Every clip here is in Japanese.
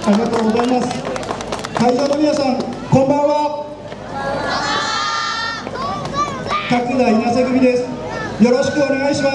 ありがとうございます。会場の皆さん、こんばんは。角田稲瀬組です。よろしくお願いします。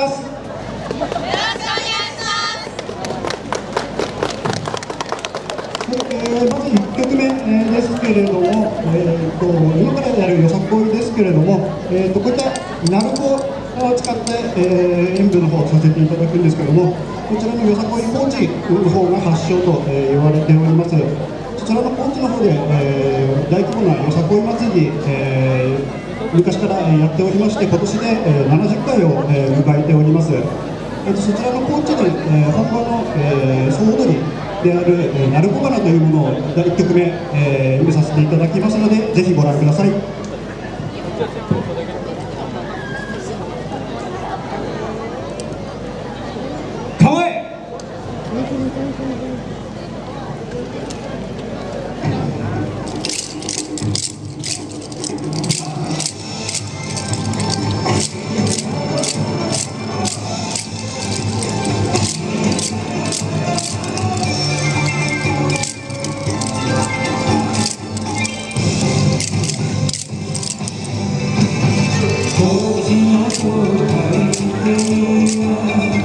まず1曲目ですけれども、今からやるよさこいですけれども、こういった鳴子を使って、演舞の方をさせていただくんですけれども、こちらのよさこい高知の方が発祥と、言われております。そちらの高知の方で、大規模なよさこい祭り、昔からやっておりまして、今年で、70回を、迎えております。そちらの高知で、本場の、総踊りである鳴子花というものを第1曲目、演舞させていただきますので、ぜひご覧ください。構え。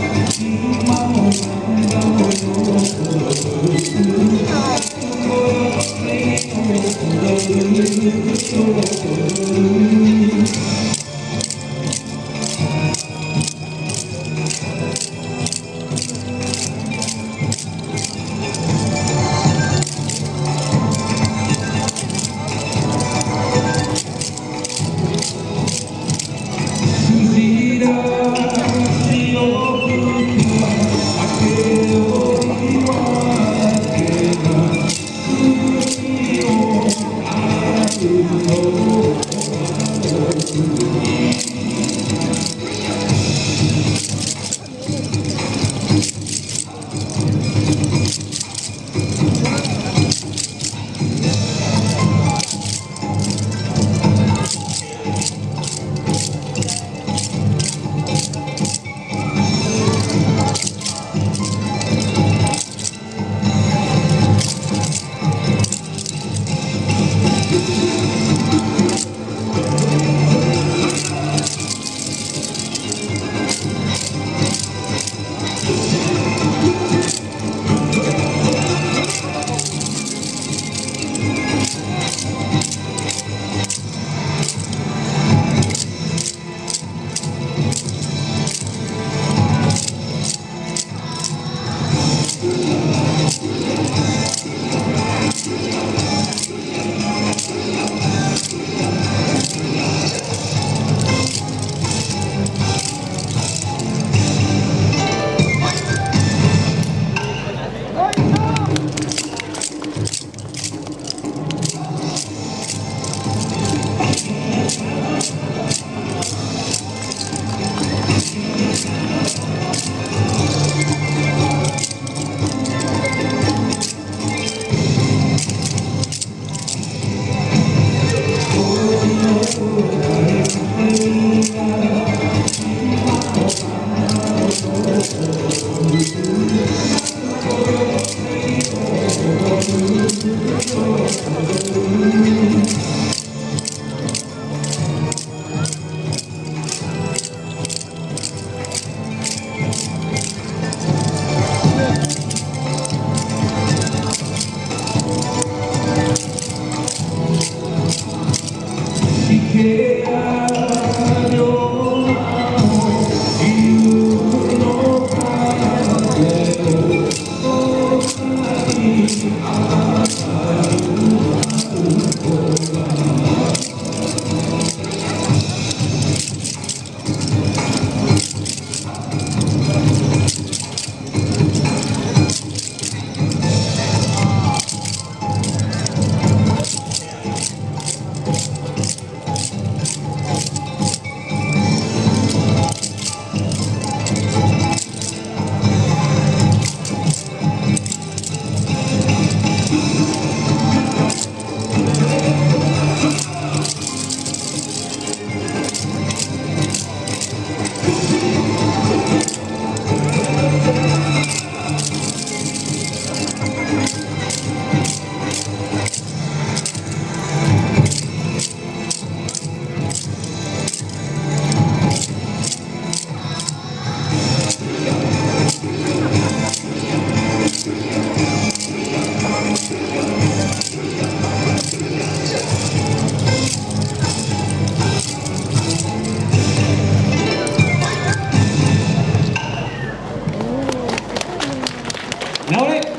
今も直れ